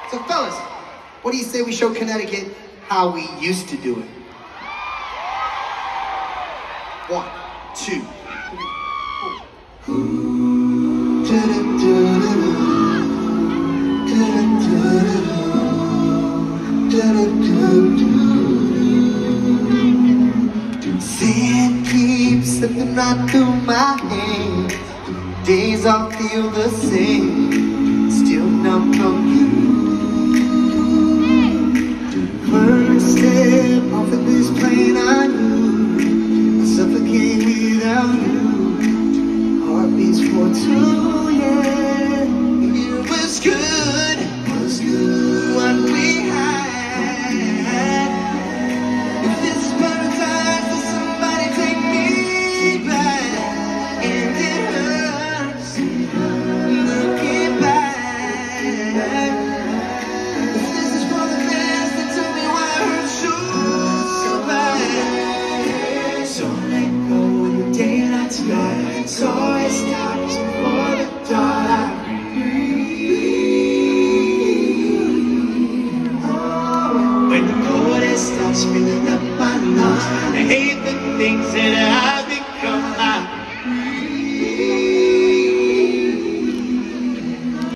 So fellas, what do you say we show Connecticut how we used to do it? 1, 2, 3. Sand keeps slipping right through my hands. Days all feel the same, still numb from you. First step off of this plane I knew, I suffocate without you. Heartbeats for 2, yeah. It was good, what we had. If this is paradise, then somebody take me back. And it hurts, looking back. If this is for the best, then tell me why it hurts so bad. So let go of the day that's gone. So it starts before the dawn. When the cold starts filling up my lungs, I hate the things that I've become.